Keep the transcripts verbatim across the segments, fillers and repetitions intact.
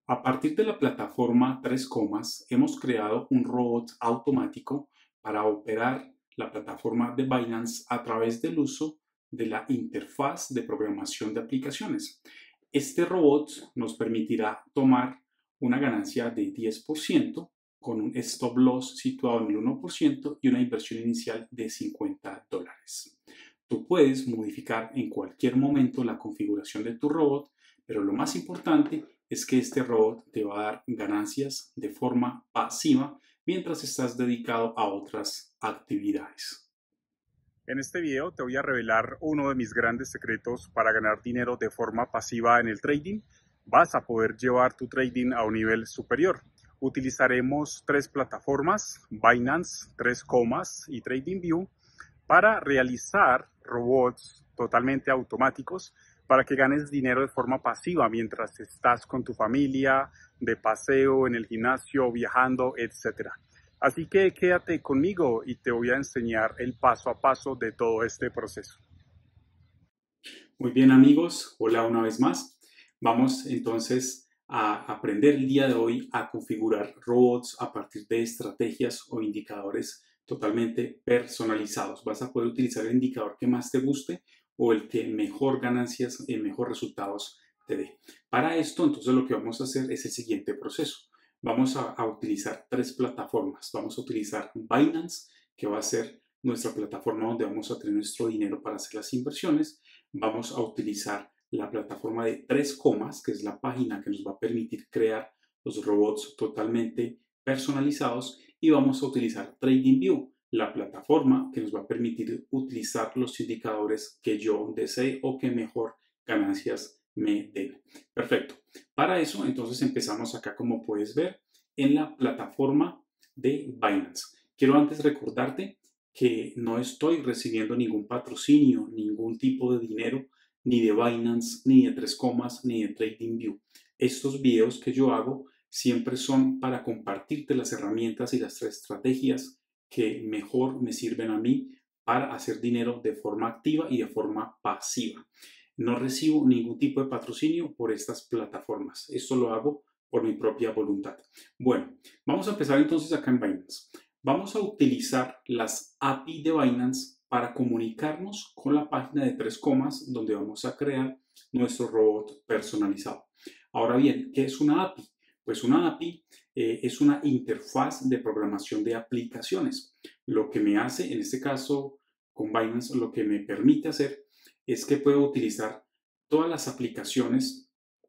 A partir de la plataforma Tres Comas, hemos creado un robot automático para operar la plataforma de Binance a través del uso de la interfaz de programación de aplicaciones. Este robot nos permitirá tomar una ganancia de diez por ciento con un stop loss situado en el uno por ciento y una inversión inicial de cincuenta dólares. Tú puedes modificar en cualquier momento la configuración de tu robot, pero lo más importante es que este robot te va a dar ganancias de forma pasiva mientras estás dedicado a otras actividades. En este video te voy a revelar uno de mis grandes secretos para ganar dinero de forma pasiva en el trading. Vas a poder llevar tu trading a un nivel superior. Utilizaremos tres plataformas, Binance, Tres Comas y TradingView, para realizar robots totalmente automáticos para que ganes dinero de forma pasiva mientras estás con tu familia, de paseo, en el gimnasio, viajando, etcétera. Así que quédate conmigo y te voy a enseñar el paso a paso de todo este proceso. Muy bien, amigos, hola una vez más. Vamos entonces a aprender el día de hoy a configurar robots a partir de estrategias o indicadores totalmente personalizados. Vas a poder utilizar el indicador que más te guste o el que mejor ganancias y mejor resultados te dé. Para esto, entonces, lo que vamos a hacer es el siguiente proceso. Vamos a, a utilizar tres plataformas. Vamos a utilizar Binance, que va a ser nuestra plataforma donde vamos a tener nuestro dinero para hacer las inversiones. Vamos a utilizar la plataforma de Tres Comas, que es la página que nos va a permitir crear los robots totalmente personalizados, y vamos a utilizar TradingView, la plataforma que nos va a permitir utilizar los indicadores que yo desee o que mejor ganancias me den. Perfecto. Para eso, entonces empezamos acá, como puedes ver, en la plataforma de Binance. Quiero antes recordarte que no estoy recibiendo ningún patrocinio, ningún tipo de dinero, ni de Binance, ni de Tres Comas, ni de TradingView. Estos videos que yo hago siempre son para compartirte las herramientas y las estrategias que mejor me sirven a mí para hacer dinero de forma activa y de forma pasiva. No recibo ningún tipo de patrocinio por estas plataformas. Esto lo hago por mi propia voluntad. Bueno, vamos a empezar entonces acá en Binance. Vamos a utilizar las A P I de Binance para comunicarnos con la página de Tres Comas, donde vamos a crear nuestro robot personalizado. Ahora bien, ¿qué es una A P I? Pues una A P I eh, es una interfaz de programación de aplicaciones. Lo que me hace, en este caso con Binance, lo que me permite hacer es que puedo utilizar todas las aplicaciones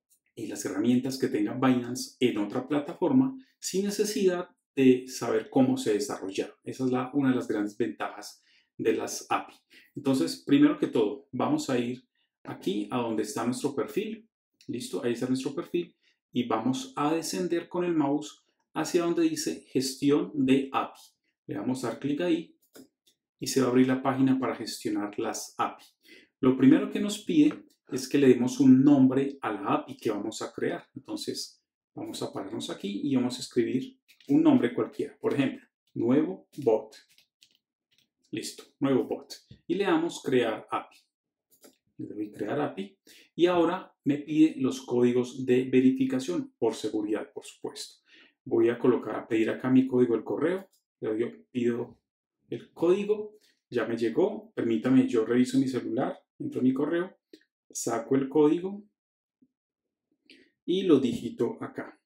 y las herramientas que tenga Binance en otra plataforma sin necesidad de saber cómo se desarrollaron. Esa es la, una de las grandes ventajas de las A P I. Entonces, primero que todo, vamos a ir aquí a donde está nuestro perfil. Listo, ahí está nuestro perfil. Y vamos a descender con el mouse hacia donde dice gestión de A P I. Le vamos a dar clic ahí y se va a abrir la página para gestionar las A P I. Lo primero que nos pide es que le demos un nombre a la A P I que vamos a crear. Entonces, vamos a pararnos aquí y vamos a escribir un nombre cualquiera. Por ejemplo, nuevo bot. Listo, nuevo bot. Y le damos crear A P I. Le doy crear A P I. Y ahora me pide los códigos de verificación, por seguridad, por supuesto. Voy a colocar, a pedir acá mi código del correo. Le doy, pido el código. Ya me llegó. Permítame, yo reviso mi celular, entro en mi correo, saco el código y lo digito acá.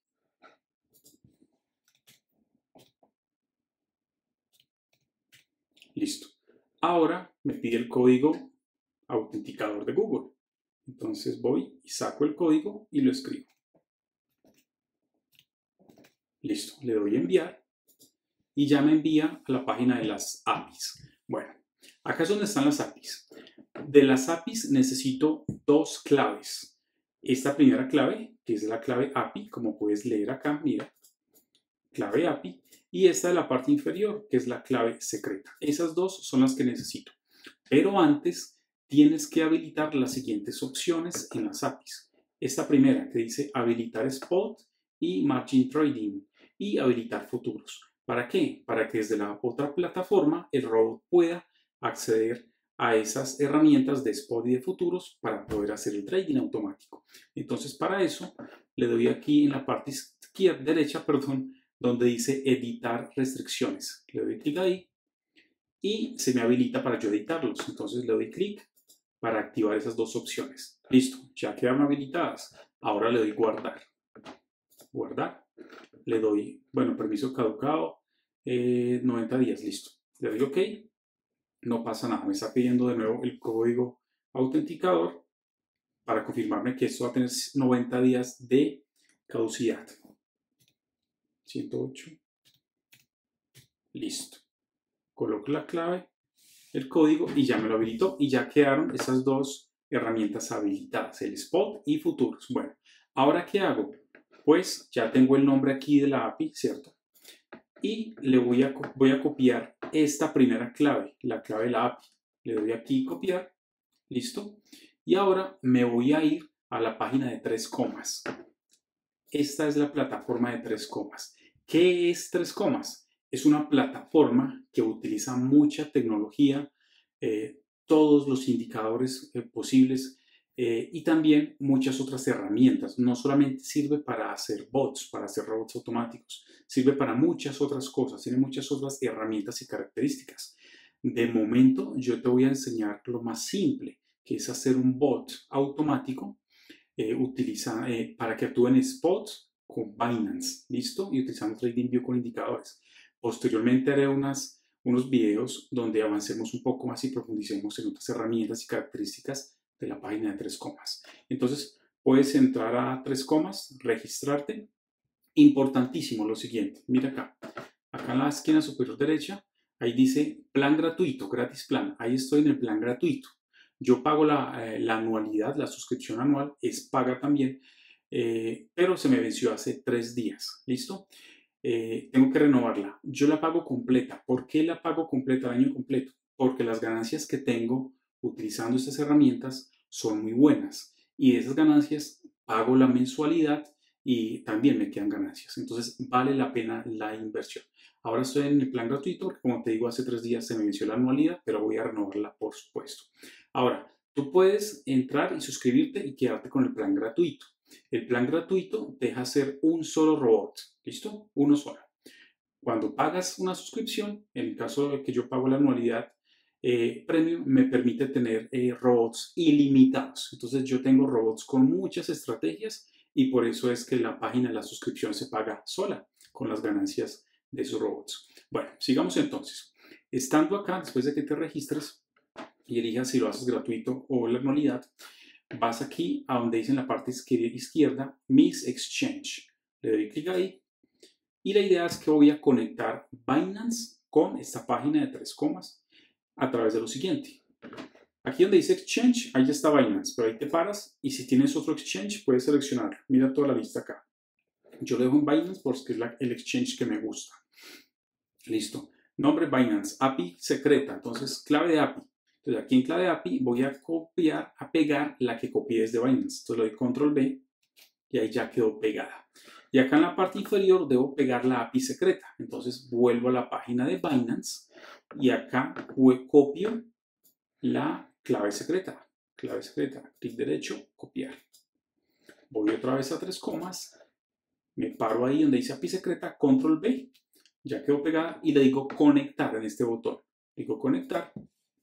Listo. Ahora me pide el código autenticador de Google. Entonces voy y saco el código y lo escribo. Listo. Le doy a enviar y ya me envía a la página de las A P Is. Bueno, acá es donde están las A P Is. De las A P Is necesito dos claves. Esta primera clave, que es la clave A P I, como puedes leer acá, mira, clave A P I, y esta de la parte inferior, que es la clave secreta. Esas dos son las que necesito. Pero antes tienes que habilitar las siguientes opciones en las A P Is. Esta primera que dice habilitar Spot y Margin Trading y habilitar futuros. ¿Para qué? Para que desde la otra plataforma el robot pueda acceder a esas herramientas de spot y de futuros para poder hacer el trading automático. Entonces, para eso le doy aquí en la parte izquierda, derecha, perdón, donde dice editar restricciones. Le doy clic ahí y se me habilita para yo editarlos. Entonces le doy clic para activar esas dos opciones. Listo, ya quedaron habilitadas. Ahora le doy guardar. Guardar. Le doy, bueno, permiso caducado, eh, noventa días, listo. Le doy OK. No pasa nada, me está pidiendo de nuevo el código autenticador para confirmarme que esto va a tener noventa días de caducidad. ciento ocho. Listo. Coloco la clave, el código y ya me lo habilitó y ya quedaron esas dos herramientas habilitadas, el spot y futuros. Bueno, ¿ahora qué hago? Pues ya tengo el nombre aquí de la A P I, ¿cierto? Y le voy a, voy a copiar esta primera clave, la clave de la A P I. Le doy aquí copiar, listo. Y ahora me voy a ir a la página de tres comas. Esta es la plataforma de tres comas. ¿Qué es tres comas? Es una plataforma que utiliza mucha tecnología, eh, todos los indicadores eh, posibles eh, y también muchas otras herramientas. No solamente sirve para hacer bots, para hacer robots automáticos, sirve para muchas otras cosas, tiene muchas otras herramientas y características. De momento yo te voy a enseñar lo más simple, que es hacer un bot automático eh, utiliza, eh, para que actúen spots con Binance, ¿listo? Y utilizando TradingView con indicadores. Posteriormente haré unas, unos videos donde avancemos un poco más y profundicemos en otras herramientas y características de la página de tres comas. Entonces, puedes entrar a tres comas, registrarte. Importantísimo lo siguiente, mira acá. Acá en la esquina superior derecha, ahí dice plan gratuito, gratis plan. Ahí estoy en el plan gratuito. Yo pago la, eh, la anualidad, la suscripción anual, es paga también, eh, pero se me venció hace tres días, ¿listo? Eh, tengo que renovarla. Yo la pago completa. ¿Por qué la pago completa, el año completo? Porque las ganancias que tengo utilizando estas herramientas son muy buenas y de esas ganancias pago la mensualidad y también me quedan ganancias. Entonces vale la pena la inversión. Ahora estoy en el plan gratuito porque, como te digo, hace tres días se me venció la anualidad, pero voy a renovarla, por supuesto. Ahora, tú puedes entrar y suscribirte y quedarte con el plan gratuito. El plan gratuito deja hacer un solo robot, ¿listo? Uno solo. Cuando pagas una suscripción, en el caso de que yo pago la anualidad eh, premium, me permite tener eh, robots ilimitados. Entonces yo tengo robots con muchas estrategias y por eso es que la página de la suscripción se paga sola con las ganancias de esos robots. Bueno, sigamos entonces. Estando acá, después de que te registres y elijas si lo haces gratuito o la anualidad, vas aquí a donde dice en la parte izquierda Mis Exchange. Le doy clic ahí y la idea es que voy a conectar Binance con esta página de tres comas a través de lo siguiente. Aquí donde dice Exchange, ahí ya está Binance, pero ahí te paras y si tienes otro Exchange puedes seleccionarlo. Mira toda la lista acá. Yo lo dejo en Binance porque es la, el Exchange que me gusta. Listo. Nombre Binance, A P I secreta, entonces clave de A P I. Entonces aquí en clave de A P I voy a copiar, a pegar la que copié desde Binance. Entonces le doy control B y ahí ya quedó pegada. Y acá en la parte inferior debo pegar la A P I secreta. Entonces vuelvo a la página de Binance y acá copio la clave secreta. Clave secreta, clic derecho, copiar. Voy otra vez a tres comas, me paro ahí donde dice A P I secreta, control B. Ya quedó pegada y le digo conectar en este botón. Digo conectar.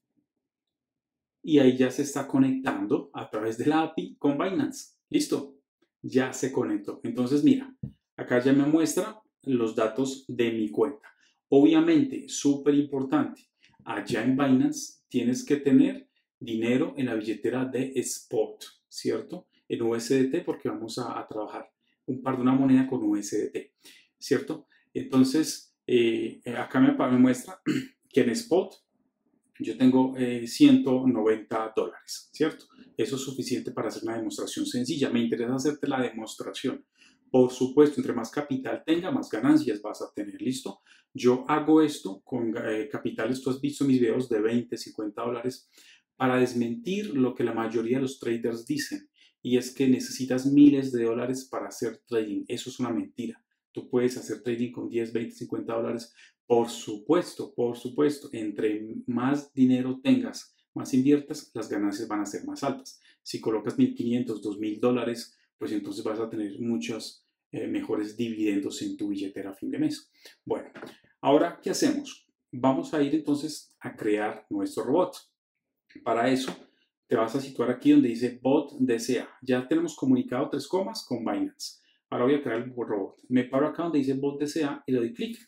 Y ahí ya se está conectando a través de la A P I con Binance. ¿Listo? Ya se conectó. Entonces, mira, acá ya me muestra los datos de mi cuenta. Obviamente, súper importante, allá en Binance tienes que tener dinero en la billetera de Spot, ¿cierto? En U S D T porque vamos a, a trabajar un par de una moneda con U S D T, ¿cierto? Entonces, eh, acá me, me muestra que en Spot yo tengo eh, ciento noventa dólares, ¿cierto? Eso es suficiente para hacer una demostración sencilla. Me interesa hacerte la demostración. Por supuesto, entre más capital tenga, más ganancias vas a tener, ¿listo? Yo hago esto con eh, capitales, tú has visto mis videos de veinte, cincuenta dólares, para desmentir lo que la mayoría de los traders dicen, y es que necesitas miles de dólares para hacer trading. Eso es una mentira. Tú puedes hacer trading con diez, veinte, cincuenta dólares. Por supuesto, por supuesto, entre más dinero tengas, más inviertas, las ganancias van a ser más altas. Si colocas mil quinientos, dos mil dólares, pues entonces vas a tener muchos eh, mejores dividendos en tu billetera a fin de mes. Bueno, ahora, ¿qué hacemos? Vamos a ir entonces a crear nuestro robot. Para eso, te vas a situar aquí donde dice Bot D S A. Ya tenemos comunicado tres comas con Binance. Ahora voy a crear el robot. Me paro acá donde dice Bot D S A y le doy clic.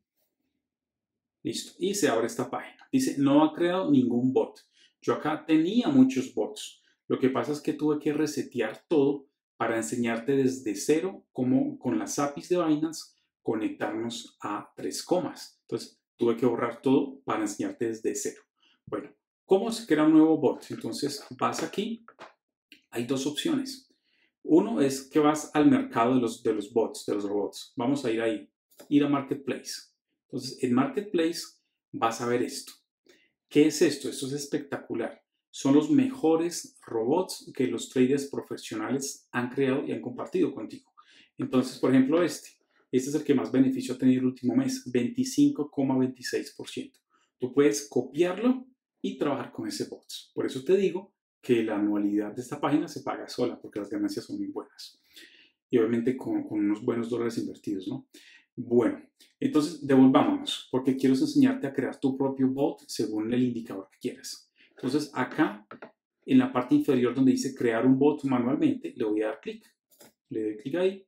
Listo. Y se abre esta página. Dice, no ha creado ningún bot. Yo acá tenía muchos bots. Lo que pasa es que tuve que resetear todo para enseñarte desde cero cómo con las A P Is de Binance conectarnos a tres comas. Entonces, tuve que borrar todo para enseñarte desde cero. Bueno, ¿cómo se crea un nuevo bot? Entonces, vas aquí. Hay dos opciones. Uno es que vas al mercado de los, de los bots, de los robots. Vamos a ir ahí. Ir a Marketplace. Entonces, en Marketplace vas a ver esto. ¿Qué es esto? Esto es espectacular. Son los mejores robots que los traders profesionales han creado y han compartido contigo. Entonces, por ejemplo, este. Este es el que más beneficio ha tenido el último mes, veinticinco coma veintiséis por ciento. Tú puedes copiarlo y trabajar con ese bot. Por eso te digo que la anualidad de esta página se paga sola, porque las ganancias son muy buenas. Y obviamente con, con unos buenos dólares invertidos, ¿no? Bueno, entonces devolvámonos, porque quiero enseñarte a crear tu propio bot según el indicador que quieras. Entonces acá, en la parte inferior donde dice crear un bot manualmente, le voy a dar clic. Le doy clic ahí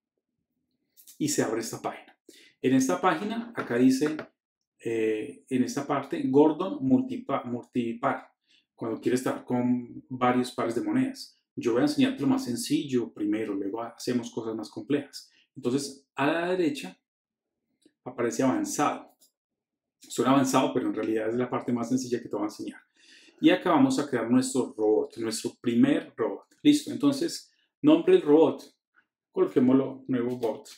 y se abre esta página. En esta página, acá dice, eh, en esta parte, Gordon Multipar, Multipar, cuando quieres estar con varios pares de monedas. Yo voy a enseñarte lo más sencillo primero, luego hacemos cosas más complejas. Entonces, a la derecha aparece avanzado. Suena avanzado, pero en realidad es la parte más sencilla que te voy a enseñar. Y acá vamos a crear nuestro robot, nuestro primer robot. Listo, entonces, nombre del robot. Coloquémoslo nuevo bot.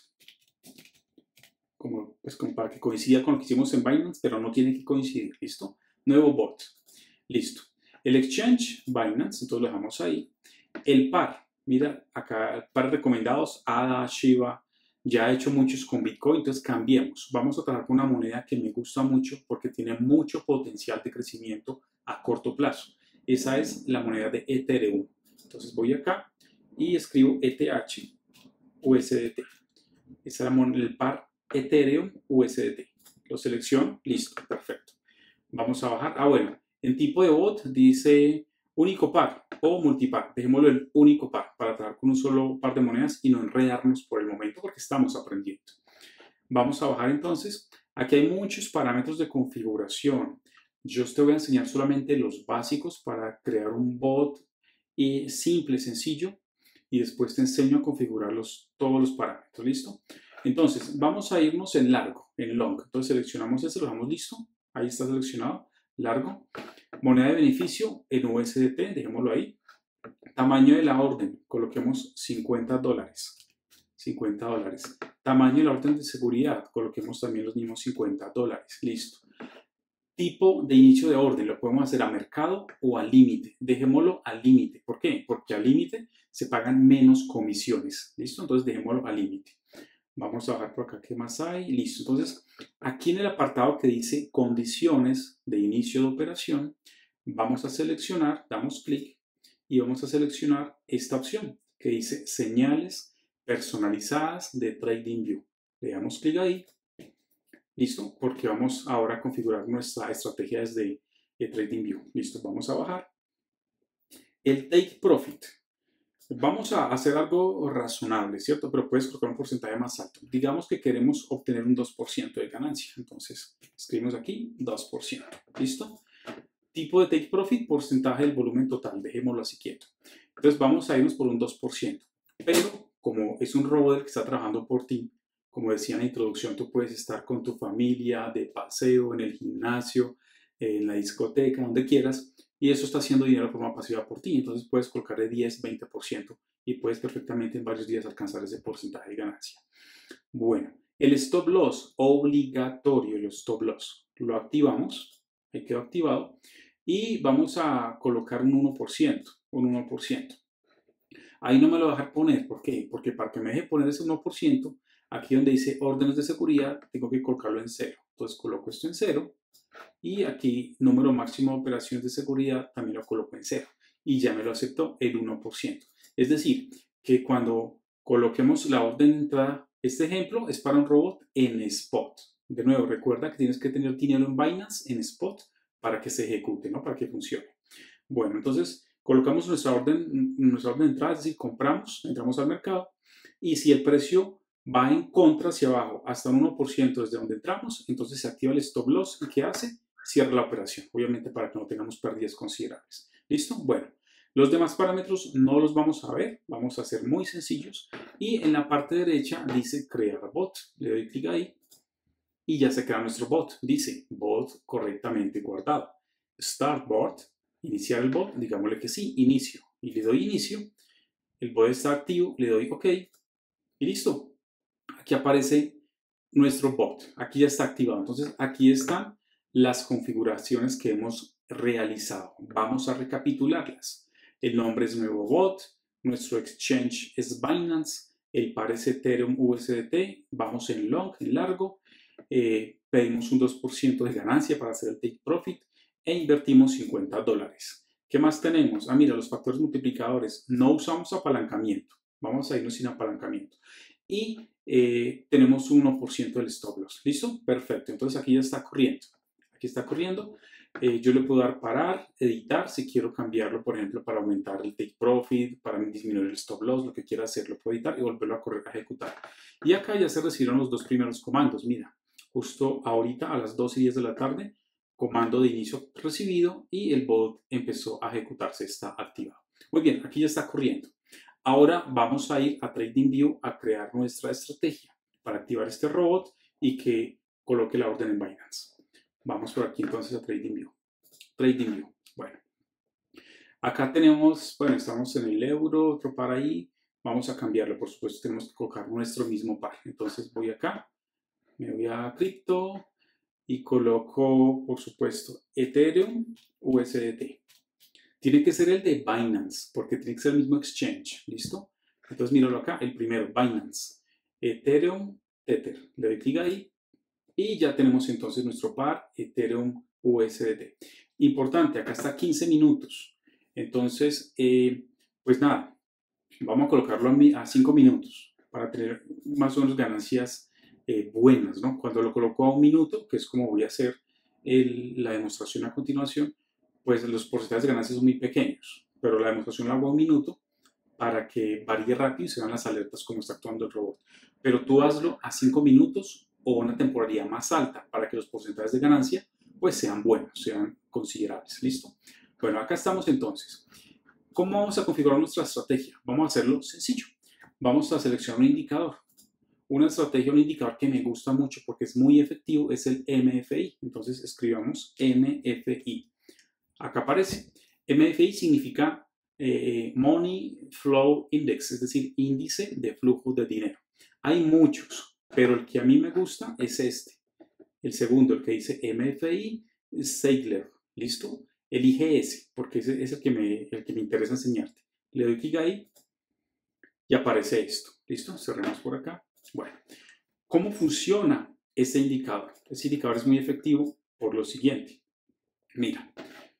Como, pues, como para que coincida con lo que hicimos en Binance, pero no tiene que coincidir. ¿Listo? Nuevo bot. Listo. El exchange, Binance, entonces lo dejamos ahí. El par. Mira, acá par recomendados, A D A, Shiba. Ya he hecho muchos con Bitcoin, entonces cambiemos. Vamos a trabajar con una moneda que me gusta mucho porque tiene mucho potencial de crecimiento a corto plazo. Esa es la moneda de Ethereum. Entonces voy acá y escribo E T H U S D T. Esa es la moneda, el par Ethereum U S D T. Lo selecciono, listo, perfecto. Vamos a bajar. Ah, bueno, en tipo de bot dice único par o multipar. Dejémoslo en único par para trabajar con un solo par de monedas y no enredarnos por el momento porque estamos aprendiendo. Vamos a bajar entonces. Aquí hay muchos parámetros de configuración. Yo te voy a enseñar solamente los básicos para crear un bot y simple, sencillo, y después te enseño a configurar los, todos los parámetros. ¿Listo? Entonces, vamos a irnos en largo, en long. Entonces seleccionamos ese, lo dejamos listo. Ahí está seleccionado. Largo. Moneda de beneficio en U S D T, dejémoslo ahí. Tamaño de la orden, coloquemos cincuenta dólares. cincuenta dólares. Tamaño de la orden de seguridad, coloquemos también los mismos cincuenta dólares. Listo. Tipo de inicio de orden, lo podemos hacer a mercado o al límite. Dejémoslo al límite. ¿Por qué? Porque al límite se pagan menos comisiones. ¿Listo? Entonces dejémoslo al límite. Vamos a bajar por acá, ¿qué más hay? Listo. Entonces, aquí en el apartado que dice condiciones de inicio de operación, vamos a seleccionar, damos clic y vamos a seleccionar esta opción que dice señales personalizadas de TradingView. Le damos clic ahí. Listo, porque vamos ahora a configurar nuestra estrategia desde TradingView. Listo, vamos a bajar. El Take Profit. Vamos a hacer algo razonable, ¿cierto? Pero puedes colocar un porcentaje más alto. Digamos que queremos obtener un dos por ciento de ganancia. Entonces, escribimos aquí dos por ciento. ¿Listo? Tipo de Take Profit, porcentaje del volumen total. Dejémoslo así quieto. Entonces, vamos a irnos por un dos por ciento. Pero, como es un robot que está trabajando por ti, como decía en la introducción, tú puedes estar con tu familia, de paseo, en el gimnasio, en la discoteca, donde quieras. Y eso está haciendo dinero de forma pasiva por ti. Entonces puedes colocarle diez, veinte por ciento y puedes perfectamente en varios días alcanzar ese porcentaje de ganancia. Bueno, el stop loss, obligatorio el stop loss. Lo activamos, ahí quedó activado. Y vamos a colocar un uno por ciento, un uno por ciento. Ahí no me lo voy a dejar poner. ¿Por qué? Porque para que me deje poner ese uno por ciento, aquí donde dice órdenes de seguridad, tengo que colocarlo en cero. Entonces coloco esto en cero Y aquí, número máximo de operaciones de seguridad, también lo coloco en cero. Y ya me lo aceptó el uno por ciento. Es decir, que cuando coloquemos la orden de entrada, este ejemplo es para un robot en spot. De nuevo, recuerda que tienes que tener dinero en Binance, en spot, para que se ejecute, ¿no? Para que funcione. Bueno, entonces colocamos nuestra orden, nuestra orden de entrada, es decir, compramos, entramos al mercado, y si el precio va en contra hacia abajo hasta un uno por ciento desde donde entramos, entonces se activa el stop loss y ¿qué hace? Cierra la operación, obviamente para que no tengamos pérdidas considerables. ¿Listo? Bueno, los demás parámetros no los vamos a ver, vamos a ser muy sencillos, y en la parte derecha dice crear bot, le doy clic ahí y ya se crea nuestro bot, dice bot correctamente guardado. Start bot, iniciar el bot, digámosle que sí, inicio, y le doy inicio, el bot está activo, le doy OK y listo. Aquí aparece nuestro bot, aquí ya está activado, entonces aquí están las configuraciones que hemos realizado. Vamos a recapitularlas. El nombre es nuevo bot, nuestro exchange es Binance, el par es Ethereum U S D T, vamos en long, en largo, eh, pedimos un dos por ciento de ganancia para hacer el take profit e invertimos cincuenta dólares. ¿Qué más tenemos? Ah, mira, los factores multiplicadores. No usamos apalancamiento, vamos a irnos sin apalancamiento. Y eh, tenemos un uno por ciento del stop loss. ¿Listo? Perfecto. Entonces aquí ya está corriendo. Aquí está corriendo. Eh, yo le puedo dar parar, editar, si quiero cambiarlo, por ejemplo, para aumentar el take profit, para disminuir el stop loss, lo que quiera hacer, lo puedo editar y volverlo a correr, a ejecutar. Y acá ya se recibieron los dos primeros comandos. Mira, justo ahorita a las dos y diez de la tarde, comando de inicio recibido y el bot empezó a ejecutarse, está activado. Muy bien, aquí ya está corriendo. Ahora vamos a ir a TradingView a crear nuestra estrategia para activar este robot y que coloque la orden en Binance. Vamos por aquí entonces a TradingView. TradingView, bueno. Acá tenemos, bueno, estamos en el euro, otro par ahí. Vamos a cambiarlo, por supuesto, tenemos que colocar nuestro mismo par. Entonces voy acá, me voy a cripto y coloco, por supuesto, Ethereum U S D T. Tiene que ser el de Binance, porque tiene que ser el mismo exchange, ¿listo? Entonces míralo acá, el primero, Binance, Ethereum, Tether. Le doy clic ahí y ya tenemos entonces nuestro par Ethereum U S D T. Importante, acá está quince minutos. Entonces, eh, pues nada, vamos a colocarlo a cinco minutos para tener más o menos ganancias eh, buenas, ¿no? Cuando lo coloco a un minuto, que es como voy a hacer el, la demostración a continuación, pues los porcentajes de ganancias son muy pequeños, pero la demostración la hago a un minuto para que varíe rápido y se vean las alertas como está actuando el robot. Pero tú hazlo a cinco minutos o una temporalidad más alta para que los porcentajes de ganancia pues sean buenos, sean considerables. ¿Listo? Bueno, acá estamos entonces. ¿Cómo vamos a configurar nuestra estrategia? Vamos a hacerlo sencillo. Vamos a seleccionar un indicador. Una estrategia, un indicador que me gusta mucho porque es muy efectivo es el M F I. Entonces escribamos M F I. Acá aparece. M F I significa eh, Money Flow Index, es decir, índice de flujo de dinero. Hay muchos, pero el que a mí me gusta es este. El segundo, el que dice M F I Saylor. ¿Listo? Elige ese, porque ese es el que, me, el que me interesa enseñarte. Le doy clic ahí y aparece esto. ¿Listo? Cerremos por acá. Bueno, ¿cómo funciona este indicador? Este indicador es muy efectivo por lo siguiente. Mira,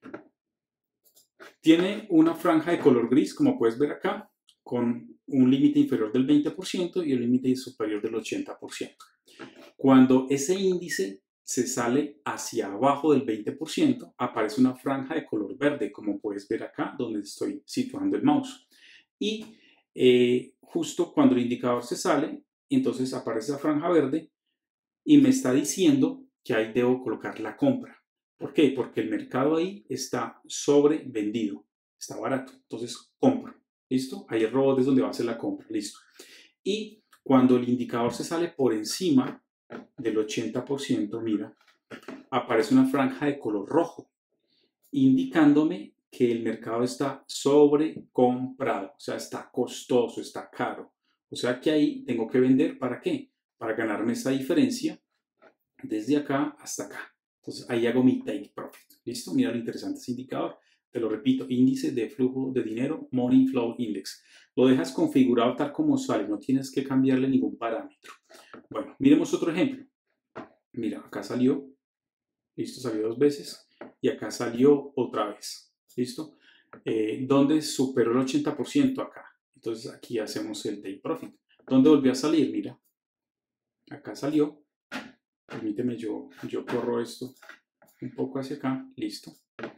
tiene una franja de color gris, como puedes ver acá, con un límite inferior del veinte por ciento y un límite superior del ochenta por ciento. Cuando ese índice se sale hacia abajo del veinte por ciento, aparece una franja de color verde, como puedes ver acá, donde estoy situando el mouse. Y eh, justo cuando el indicador se sale, entonces aparece la franja verde y me está diciendo que ahí debo colocar la compra. ¿Por qué? Porque el mercado ahí está sobrevendido, está barato, entonces compro, ¿listo? Ahí el robot es donde va a hacer la compra, listo. Y cuando el indicador se sale por encima del ochenta por ciento, mira, aparece una franja de color rojo, indicándome que el mercado está sobrecomprado, o sea, está costoso, está caro. O sea que ahí tengo que vender, ¿para qué? Para ganarme esa diferencia desde acá hasta acá. Entonces ahí hago mi take profit. ¿Listo? Mira lo interesante ese indicador. Te lo repito, índice de flujo de dinero, Money Flow Index. Lo dejas configurado tal como sale, no tienes que cambiarle ningún parámetro. Bueno, miremos otro ejemplo. Mira, acá salió. listo, salió dos veces y acá salió otra vez, listo, eh, donde superó el ochenta por ciento acá. Entonces aquí hacemos el take profit. ¿Dónde volvió a salir? Mira, acá salió. Permíteme, yo, yo corro esto un poco hacia acá, listo.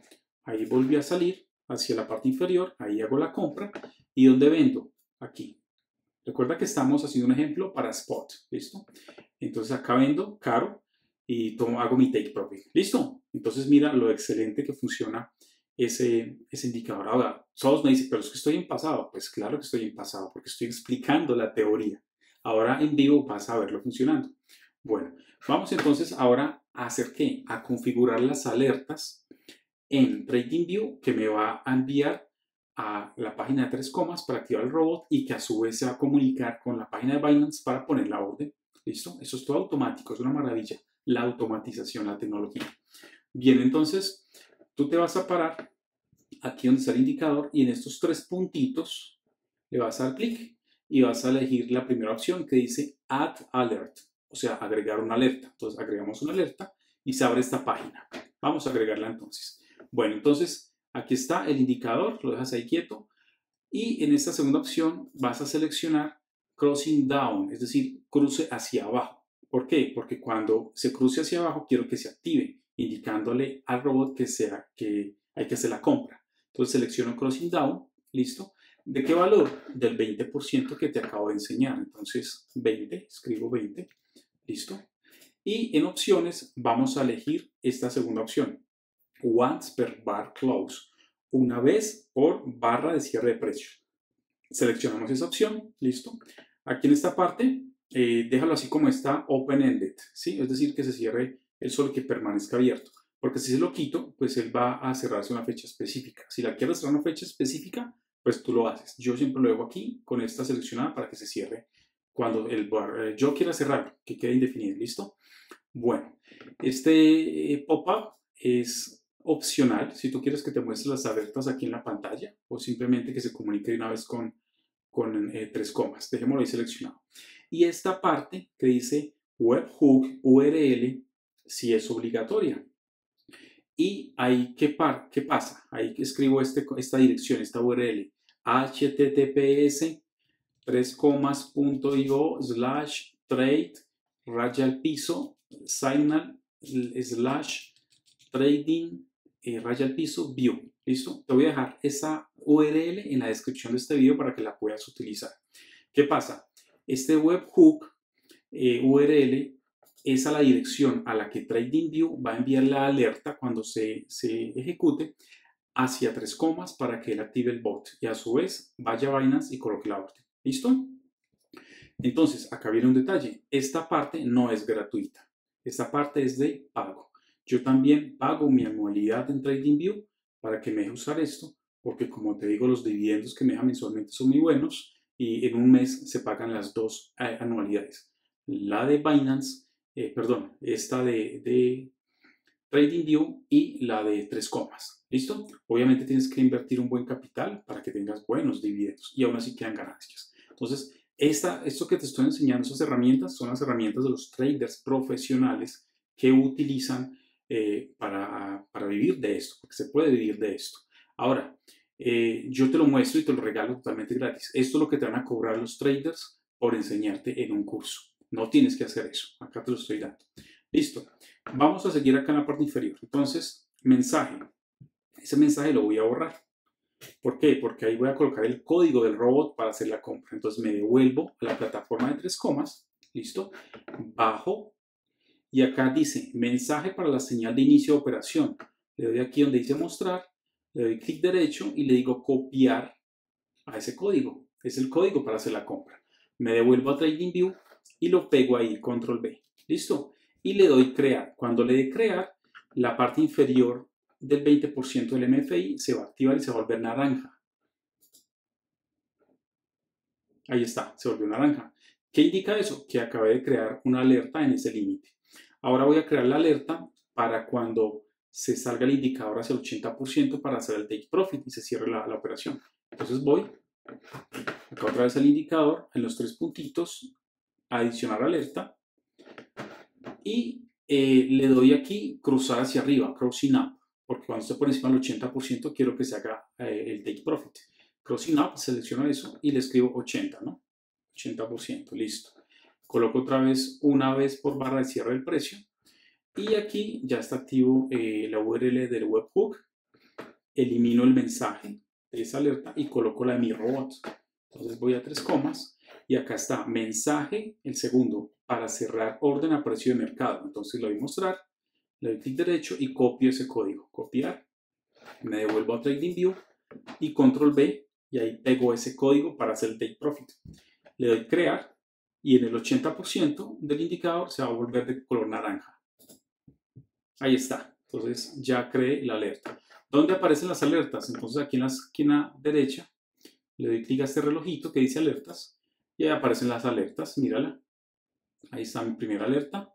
Ahí volví a salir hacia la parte inferior, ahí hago la compra. ¿Y dónde vendo? Aquí. Recuerda que estamos haciendo un ejemplo para spot, ¿listo? Entonces acá vendo caro y tomo, hago mi take profit, ¿listo? Entonces mira lo excelente que funciona ese, ese indicador. Ahora, todos me dicen, pero es que estoy en pasado. Pues claro que estoy en pasado porque estoy explicando la teoría. Ahora en vivo vas a verlo funcionando. Bueno, vamos entonces ahora a hacer ¿qué? A configurar las alertas en TradingView que me va a enviar a la página de tres comas para activar el robot y que a su vez se va a comunicar con la página de Binance para poner la orden. ¿Listo? Eso es todo automático, es una maravilla. La automatización, la tecnología. Bien, entonces tú te vas a parar aquí donde está el indicador y en estos tres puntitos le vas a dar clic y vas a elegir la primera opción que dice Add Alert, o sea, agregar una alerta. Entonces agregamos una alerta y se abre esta página. Vamos a agregarla entonces. Bueno, entonces aquí está el indicador, lo dejas ahí quieto y en esta segunda opción vas a seleccionar Crossing Down, es decir, cruce hacia abajo. ¿Por qué? Porque cuando se cruce hacia abajo quiero que se active, indicándole al robot que, sea, que hay que hacer la compra. Entonces selecciono Crossing Down, listo. ¿De qué valor? Del veinte por ciento que te acabo de enseñar. Entonces veinte, escribo veinte, listo. Y en opciones vamos a elegir esta segunda opción, once per bar close, una vez por barra de cierre de precio. Seleccionamos esa opción, listo. Aquí en esta parte, eh, déjalo así como está, open-ended, ¿sí? Es decir, que se cierre el solo que permanezca abierto. Porque si se lo quito, pues él va a cerrarse una fecha específica. Si la quieres cerrar una fecha específica, pues tú lo haces. Yo siempre lo dejo aquí con esta seleccionada para que se cierre cuando el bar, eh, yo quiera cerrarlo, que quede indefinido, ¿listo? Bueno, este eh, pop-up es opcional. Si tú quieres que te muestre las alertas aquí en la pantalla o simplemente que se comunique de una vez con, con eh, tres comas. Dejémoslo ahí seleccionado. Y esta parte que dice webhook U R L sí es obligatoria. Y ahí, ¿qué, par, qué pasa? Ahí escribo este, esta dirección, esta U R L, https tres comas punto io slash trade raya al piso signal slash trading eh, raya al piso view. ¿Listo? Te voy a dejar esa U R L en la descripción de este video para que la puedas utilizar. ¿Qué pasa? Este webhook eh, U R L es a la dirección a la que TradingView va a enviar la alerta cuando se, se ejecute hacia tres comas para que él active el bot y a su vez vaya a Binance y coloque la orden. ¿Listo? Entonces, acá viene un detalle. Esta parte no es gratuita. Esta parte es de pago. Yo también pago mi anualidad en TradingView para que me deje usar esto, porque como te digo, los dividendos que me dejan mensualmente son muy buenos y en un mes se pagan las dos eh, anualidades. La de Binance, eh, perdón, esta de, de TradingView y la de tres comas. ¿Listo? Obviamente tienes que invertir un buen capital para que tengas buenos dividendos y aún así quedan ganancias. Entonces, esta, esto que te estoy enseñando, esas herramientas, son las herramientas de los traders profesionales que utilizan eh, para, para vivir de esto, porque se puede vivir de esto. Ahora, eh, yo te lo muestro y te lo regalo totalmente gratis. Esto es lo que te van a cobrar los traders por enseñarte en un curso. No tienes que hacer eso. Acá te lo estoy dando. Listo. Vamos a seguir acá en la parte inferior. Entonces, mensaje. Ese mensaje lo voy a borrar. ¿Por qué? Porque ahí voy a colocar el código del robot para hacer la compra. Entonces me devuelvo a la plataforma de tres comas. Listo. Bajo. Y acá dice mensaje para la señal de inicio de operación. Le doy aquí donde dice mostrar. Le doy clic derecho y le digo copiar a ese código. Es el código para hacer la compra. Me devuelvo a TradingView y lo pego ahí, control B. ¿Listo? Y le doy crear. Cuando le dé crear, la parte inferior del veinte por ciento del M F I se va a activar y se va a volver naranja. Ahí está, se volvió naranja. ¿Qué indica eso? Que acabé de crear una alerta en ese límite. Ahora voy a crear la alerta para cuando se salga el indicador hacia el ochenta por ciento para hacer el take profit y se cierre la, la operación. Entonces voy, acá otra vez el indicador, en los tres puntitos, adicionar alerta. Y eh, le doy aquí cruzar hacia arriba, crossing up, porque cuando esté por encima del ochenta por ciento quiero que se haga eh, el take profit. Crossing up, selecciono eso y le escribo ochenta, ¿no? ochenta por ciento, listo. Coloco otra vez una vez por barra de cierre del precio y aquí ya está activo eh, la U R L del webhook. Elimino el mensaje de esa alerta y coloco la de mi robot. Entonces voy a tres comas y acá está mensaje, el segundo, para cerrar orden a precio de mercado. Entonces lo voy a mostrar, le doy clic derecho y copio ese código. Copiar, me devuelvo a TradingView y control B y ahí pego ese código para hacer el take profit. Le doy crear y en el ochenta por ciento del indicador se va a volver de color naranja. Ahí está. Entonces ya creé la alerta. ¿Dónde aparecen las alertas? Entonces aquí en la esquina derecha le doy clic a este relojito que dice alertas y ahí aparecen las alertas. Mírala. Ahí está mi primera alerta.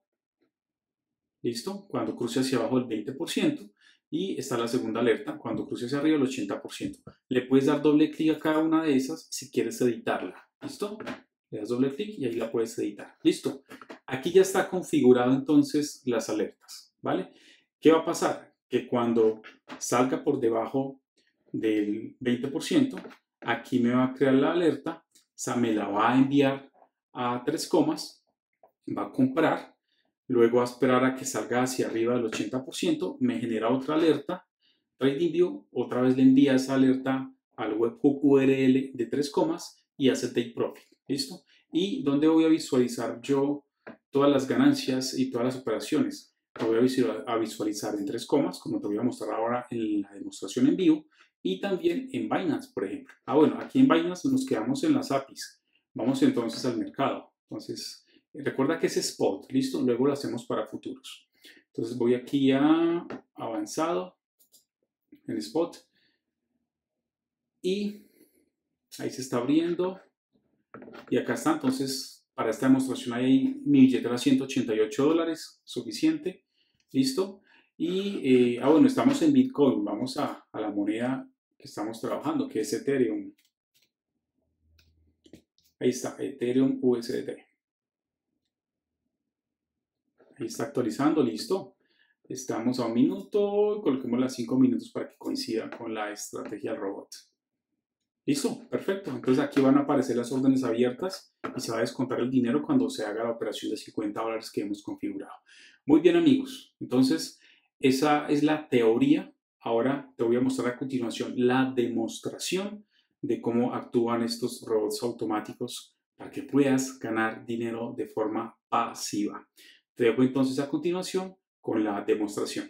Listo. Cuando cruce hacia abajo el veinte por ciento. Y está la segunda alerta cuando cruce hacia arriba el ochenta por ciento. Le puedes dar doble clic a cada una de esas si quieres editarla. ¿Listo? Le das doble clic y ahí la puedes editar. Listo. Aquí ya está configurado entonces las alertas. ¿Vale? ¿Qué va a pasar? Que cuando salga por debajo del veinte por ciento, aquí me va a crear la alerta, o sea, me la va a enviar a tres comas, va a comprar, luego va a esperar a que salga hacia arriba del ochenta por ciento, me genera otra alerta, TradingView, otra vez le envía esa alerta al webhook U R L de tres comas y hace take profit. ¿Listo? ¿Y dónde voy a visualizar yo todas las ganancias y todas las operaciones? Lo voy a visualizar en tres comas, como te voy a mostrar ahora en la demostración en vivo, y también en Binance, por ejemplo. Ah, bueno, aquí en Binance nos quedamos en las A P Is. Vamos entonces al mercado. Entonces, recuerda que es spot, ¿listo? Luego lo hacemos para futuros. Entonces voy aquí a avanzado, en spot, y ahí se está abriendo, y acá está. Entonces, para esta demostración hay mi billetera ciento ochenta y ocho dólares, suficiente. ¿Listo? Y, eh, ah, bueno, estamos en Bitcoin. Vamos a, a la moneda que estamos trabajando, que es Ethereum. Ahí está, Ethereum U S D T. Ahí está actualizando, listo. Estamos a un minuto, coloquemos las cinco minutos para que coincida con la estrategia del robot. Listo, perfecto. Entonces aquí van a aparecer las órdenes abiertas y se va a descontar el dinero cuando se haga la operación de cincuenta dólares que hemos configurado. Muy bien, amigos. Entonces, esa es la teoría. Ahora te voy a mostrar a continuación la demostración de cómo actúan estos robots automáticos para que puedas ganar dinero de forma pasiva. Te dejo entonces a continuación con la demostración.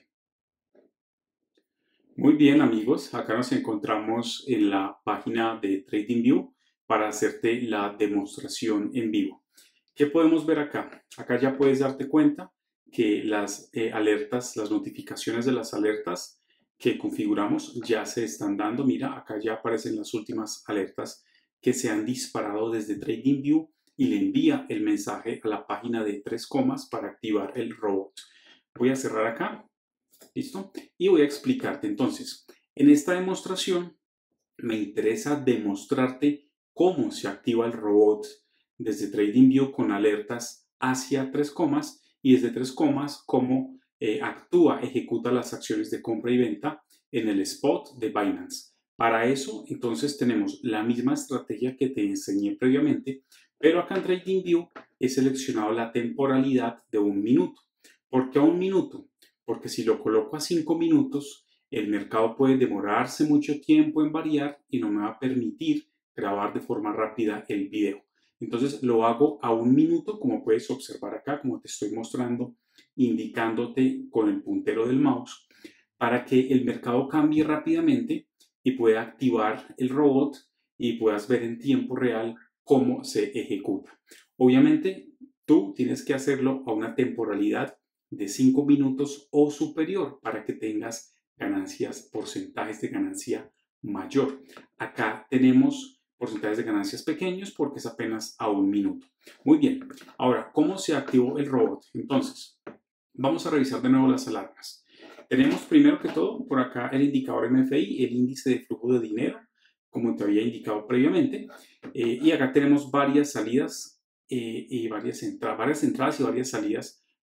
Muy bien, amigos, acá nos encontramos en la página de TradingView para hacerte la demostración en vivo. ¿Qué podemos ver acá? Acá ya puedes darte cuenta que las eh, alertas, las notificaciones de las alertas que configuramos ya se están dando. Mira, acá ya aparecen las últimas alertas que se han disparado desde TradingView y le envía el mensaje a la página de tres comas para activar el robot. Voy a cerrar acá. ¿Listo? Y voy a explicarte entonces. En esta demostración me interesa demostrarte cómo se activa el robot desde TradingView con alertas hacia tres comas y desde tres comas cómo eh, actúa, ejecuta las acciones de compra y venta en el spot de Binance. Para eso, entonces, tenemos la misma estrategia que te enseñé previamente, pero acá en TradingView he seleccionado la temporalidad de un minuto. ¿Por qué a un minuto? Porque si lo coloco a cinco minutos, el mercado puede demorarse mucho tiempo en variar y no me va a permitir grabar de forma rápida el video. Entonces lo hago a un minuto, como puedes observar acá, como te estoy mostrando, indicándote con el puntero del mouse, para que el mercado cambie rápidamente y pueda activar el robot y puedas ver en tiempo real cómo se ejecuta. Obviamente, tú tienes que hacerlo a una temporalidad de cinco minutos o superior para que tengas ganancias, porcentajes de ganancia mayor. Acá tenemos porcentajes de ganancias pequeños porque es apenas a un minuto. Muy bien, ahora, ¿cómo se activó el robot? Entonces, vamos a revisar de nuevo las alarmas. Tenemos primero que todo por acá el indicador M F I, el índice de flujo de dinero, como te había indicado previamente, eh, y acá tenemos varias salidas eh, y varias, entra varias entradas y varias salidas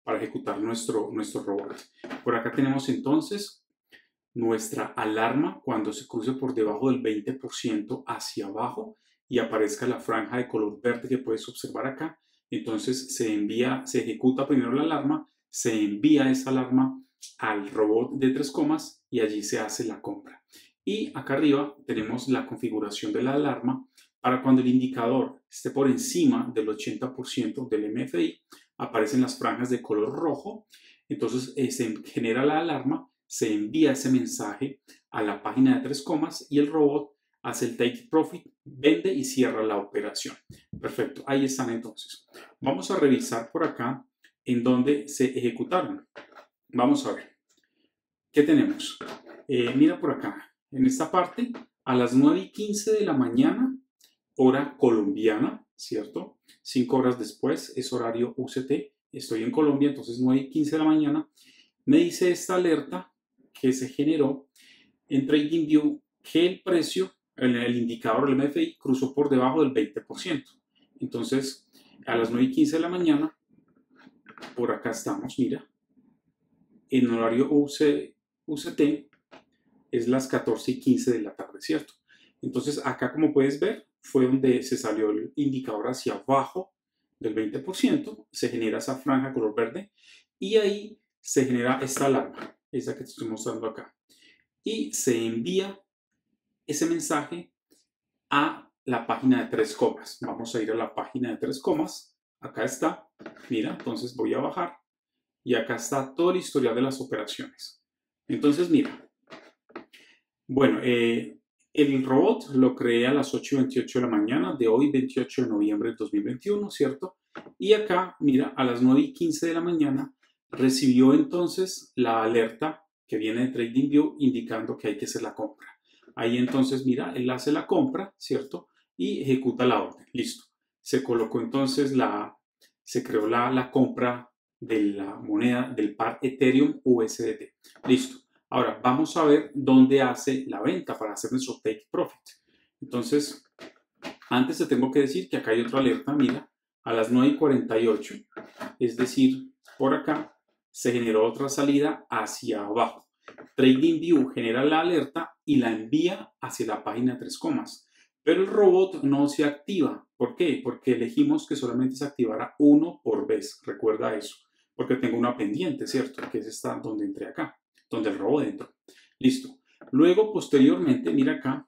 para ejecutar nuestro, nuestro robot. Por acá tenemos entonces nuestra alarma cuando se cruce por debajo del veinte por ciento hacia abajo y aparezca la franja de color verde que puedes observar acá. Entonces se envía, se ejecuta primero la alarma, se envía esa alarma al robot de tres comas y allí se hace la compra. Y acá arriba tenemos la configuración de la alarma para cuando el indicador esté por encima del ochenta por ciento del M F I, aparecen las franjas de color rojo, entonces eh, se genera la alarma, se envía ese mensaje a la página de tres comas y el robot hace el take profit, vende y cierra la operación. Perfecto, ahí están entonces. Vamos a revisar por acá en donde se ejecutaron. Vamos a ver. ¿Qué tenemos? Eh, mira por acá. En esta parte, a las nueve y quince de la mañana, hora colombiana, ¿cierto? cinco horas después es horario U C T. Estoy en Colombia, entonces nueve y quince de la mañana. Me dice esta alerta que se generó en TradingView que el precio, el, el indicador del M F I, cruzó por debajo del veinte por ciento. Entonces, a las nueve y quince de la mañana, por acá estamos, mira, en horario U C T, es las catorce y quince de la tarde, ¿cierto? Entonces, acá como puedes ver, fue donde se salió el indicador hacia abajo del veinte por ciento, se genera esa franja color verde y ahí se genera esta alarma, esa que te estoy mostrando acá. Y se envía ese mensaje a la página de tres comas. Vamos a ir a la página de tres comas. Acá está. Mira, entonces voy a bajar y acá está todo el historial de las operaciones. Entonces, mira. Bueno, eh, el robot lo creé a las ocho y veintiocho de la mañana de hoy, veintiocho de noviembre de dos mil veintiuno, ¿cierto? Y acá, mira, a las nueve y quince de la mañana recibió entonces la alerta que viene de TradingView indicando que hay que hacer la compra. Ahí entonces, mira, él hace la compra, ¿cierto? Y ejecuta la orden. Listo. Se colocó entonces la, se creó la, la compra de la moneda del par Ethereum U S D T. Listo. Ahora, vamos a ver dónde hace la venta para hacer nuestro take profit. Entonces, antes te tengo que decir que acá hay otra alerta, mira, a las nueve y cuarenta y ocho, es decir, por acá se generó otra salida hacia abajo. TradingView genera la alerta y la envía hacia la página tres comas. Pero el robot no se activa. ¿Por qué? Porque elegimos que solamente se activara uno por vez. Recuerda eso. Porque tengo una pendiente, ¿cierto? Que es esta donde entré acá, donde el robot entró. Listo. Luego, posteriormente, mira acá,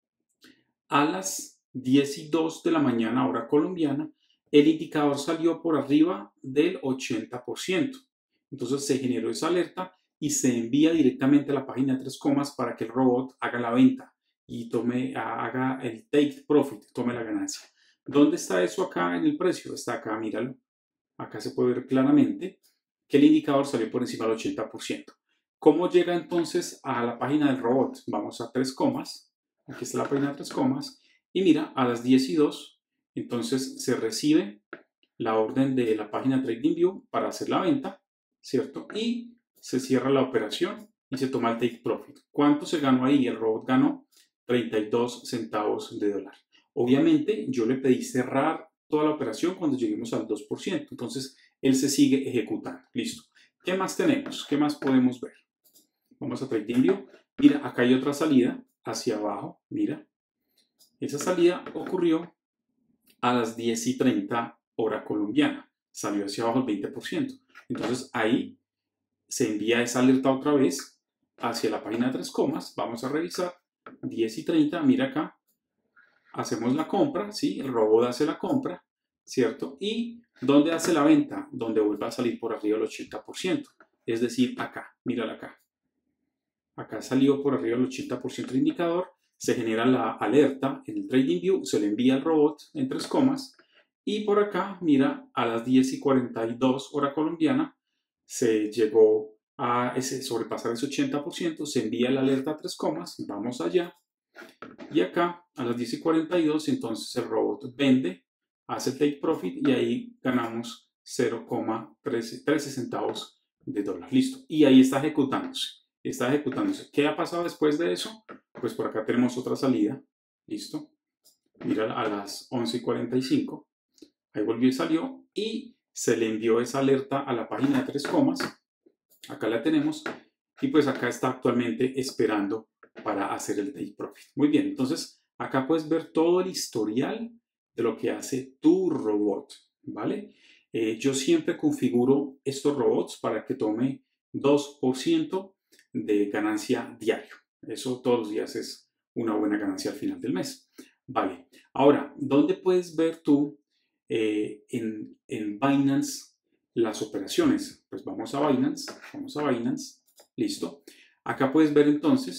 a las diez y dos de la mañana, hora colombiana, el indicador salió por arriba del ochenta por ciento. Entonces se generó esa alerta y se envía directamente a la página de tres comas para que el robot haga la venta y tome, haga el take profit, tome la ganancia. ¿Dónde está eso acá en el precio? Está acá, míralo. Acá se puede ver claramente que el indicador salió por encima del ochenta por ciento. ¿Cómo llega entonces a la página del robot? Vamos a tres comas. Aquí está la página de tres comas. Y mira, a las diez y dos, entonces se recibe la orden de la página TradingView para hacer la venta, ¿cierto? Y se cierra la operación y se toma el take profit. ¿Cuánto se ganó ahí? El robot ganó treinta y dos centavos de dólar. Obviamente, yo le pedí cerrar toda la operación cuando lleguemos al dos por ciento. Entonces, él se sigue ejecutando. Listo. ¿Qué más tenemos? ¿Qué más podemos ver? Vamos a TradingView. Mira, acá hay otra salida hacia abajo. Mira. Esa salida ocurrió a las diez y treinta hora colombiana. Salió hacia abajo el veinte por ciento. Entonces, ahí se envía esa alerta otra vez hacia la página de tres comas. Vamos a revisar. diez y treinta, mira acá. Hacemos la compra, ¿sí? El robot hace la compra, ¿cierto? ¿Y dónde hace la venta? Donde vuelva a salir por arriba del ochenta por ciento. Es decir, acá, mírala acá. Acá salió por arriba del ochenta por ciento el indicador. Se genera la alerta en el TradingView, se le envía al robot en tres comas. Y por acá, mira, a las diez y cuarenta y dos hora colombiana, se llegó a ese, sobrepasar ese ochenta por ciento, se envía la alerta a tres comas, vamos allá. Y acá, a las diez y cuarenta y dos, entonces el robot vende, hace el take profit y ahí ganamos cero coma trece centavos de dólar. Listo. Y ahí está ejecutándose. Está ejecutándose. ¿Qué ha pasado después de eso? Pues por acá tenemos otra salida. Listo. Mira a las once y cuarenta y cinco. Ahí volvió y salió. Y se le envió esa alerta a la página de tres comas. Acá la tenemos y pues acá está actualmente esperando para hacer el take profit. Muy bien, entonces acá puedes ver todo el historial de lo que hace tu robot, ¿vale? Eh, yo siempre configuro estos robots para que tome dos por ciento de ganancia diario. Eso todos los días es una buena ganancia al final del mes. Vale, ahora, ¿dónde puedes ver tú eh, en, en Binance las operaciones? Pues vamos a Binance, vamos a Binance, listo. Acá puedes ver entonces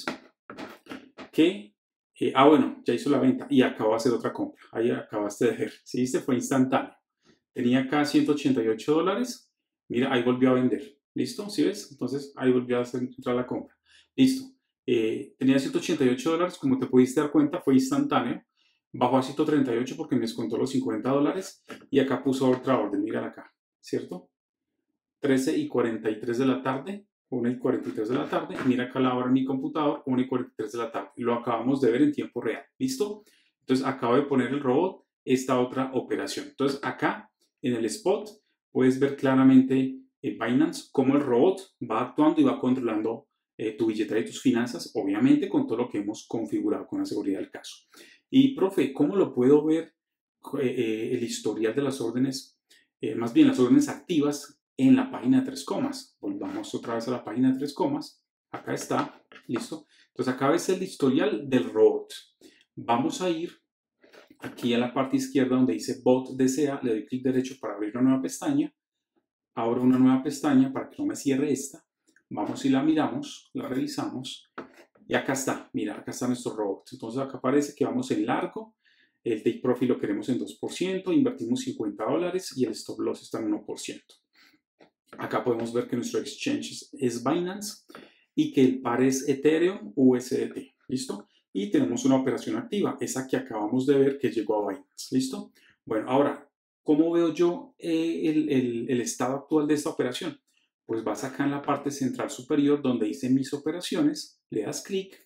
que, eh, ah bueno, ya hizo la venta y acaba de hacer otra compra. Ahí acabaste de ver, ¿sí viste? Fue instantáneo. Tenía acá ciento ochenta y ocho dólares, mira, ahí volvió a vender, ¿listo? ¿Sí ves? Entonces ahí volvió a hacer, entrar la compra, listo. Eh, tenía ciento ochenta y ocho dólares, como te pudiste dar cuenta, fue instantáneo. Bajó a ciento treinta y ocho porque me descontó los cincuenta dólares y acá puso otra orden, mira acá, ¿cierto? trece y cuarenta y tres de la tarde, una y cuarenta y tres de la tarde, mira acá la hora en mi computador, una y cuarenta y tres de la tarde. Lo acabamos de ver en tiempo real, ¿listo? Entonces acabo de poner el robot esta otra operación. Entonces acá en el spot puedes ver claramente en Binance cómo el robot va actuando y va controlando eh, tu billetera y tus finanzas, obviamente con todo lo que hemos configurado con la seguridad del caso. Y profe, ¿cómo lo puedo ver eh, el historial de las órdenes? Eh, más bien las órdenes activas en la página de tres comas. Volvamos otra vez a la página de tres comas. Acá está, listo. Entonces acá ves el historial del robot. Vamos a ir aquí a la parte izquierda donde dice bot desea, le doy clic derecho para abrir una nueva pestaña. Abro una nueva pestaña para que no me cierre esta. Vamos y la miramos, la revisamos. Y acá está, mira, acá está nuestro robot. Entonces acá aparece que vamos en largo. El take profit lo queremos en dos por ciento, invertimos cincuenta dólares y el stop loss está en uno por ciento. Acá podemos ver que nuestro exchange es Binance y que el par es Ethereum U S D T, ¿listo? Y tenemos una operación activa, esa que acabamos de ver que llegó a Binance, ¿listo? Bueno, ahora, ¿cómo veo yo eh, el, el, el estado actual de esta operación? Pues vas acá en la parte central superior donde dice mis operaciones, le das clic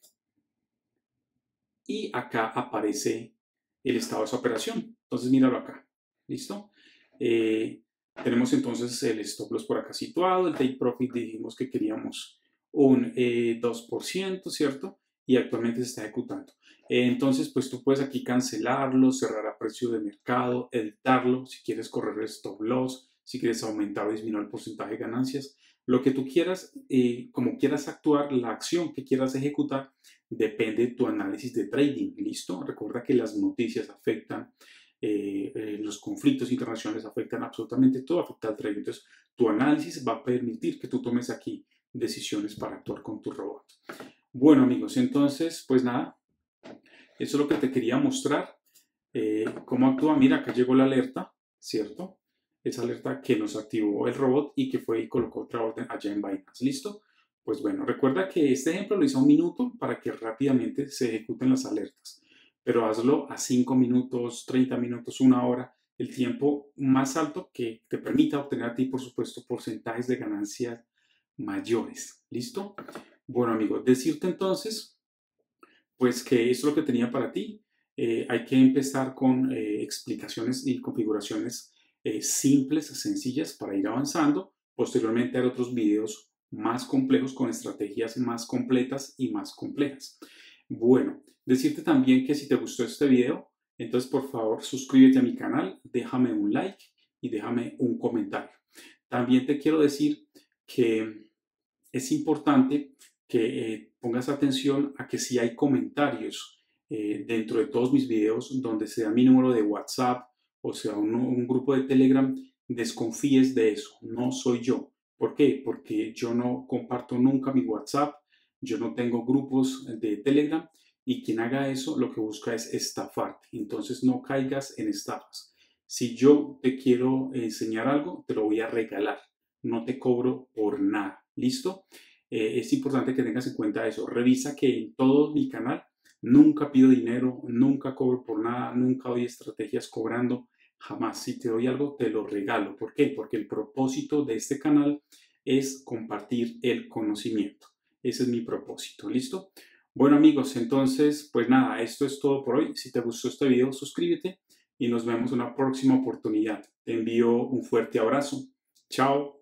y acá aparece el estado de esa operación. Entonces míralo acá, ¿listo? Eh, tenemos entonces el stop loss por acá situado, el take profit dijimos que queríamos un eh, dos por ciento, ¿cierto? Y actualmente se está ejecutando. Eh, entonces, pues tú puedes aquí cancelarlo, cerrar a precio de mercado, editarlo, si quieres correr el stop loss, si quieres aumentar o disminuir el porcentaje de ganancias, lo que tú quieras, eh, como quieras actuar, la acción que quieras ejecutar, depende de tu análisis de trading, ¿listo? Recuerda que las noticias afectan, eh, eh, los conflictos internacionales afectan absolutamente todo, afecta al trading. Entonces, tu análisis va a permitir que tú tomes aquí decisiones para actuar con tu robot. Bueno, amigos, entonces, pues nada, eso es lo que te quería mostrar. Eh, cómo actúa. Mira, acá llegó la alerta, ¿cierto? Esa alerta que nos activó el robot y que fue y colocó otra orden allá en Binance. ¿Listo? Pues bueno, recuerda que este ejemplo lo hice a un minuto para que rápidamente se ejecuten las alertas. Pero hazlo a cinco minutos, treinta minutos, una hora, el tiempo más alto que te permita obtener a ti, por supuesto, porcentajes de ganancias mayores. ¿Listo? Bueno, amigos, decirte entonces, pues que eso es lo que tenía para ti. Eh, hay que empezar con eh, explicaciones y configuraciones eh, simples, sencillas para ir avanzando. Posteriormente haré otros videos más complejos con estrategias más completas y más complejas. Bueno, decirte también que si te gustó este video, entonces por favor suscríbete a mi canal, déjame un like y déjame un comentario. También te quiero decir que es importante que eh, pongas atención a que si hay comentarios eh, dentro de todos mis videos donde sea mi número de WhatsApp o sea un, un grupo de Telegram, desconfíes de eso, no soy yo. ¿Por qué? Porque yo no comparto nunca mi WhatsApp, yo no tengo grupos de Telegram y quien haga eso lo que busca es estafarte. Entonces no caigas en estafas. Si yo te quiero enseñar algo, te lo voy a regalar, no te cobro por nada. ¿Listo? Eh, es importante que tengas en cuenta eso. Revisa que en todo mi canal nunca pido dinero, nunca cobro por nada, nunca doy estrategias cobrando, jamás. Si te doy algo, te lo regalo. ¿Por qué? Porque el propósito de este canal es compartir el conocimiento. Ese es mi propósito. ¿Listo? Bueno, amigos, entonces, pues nada, esto es todo por hoy. Si te gustó este video, suscríbete. y nos vemos en una próxima oportunidad. Te envío un fuerte abrazo. Chao.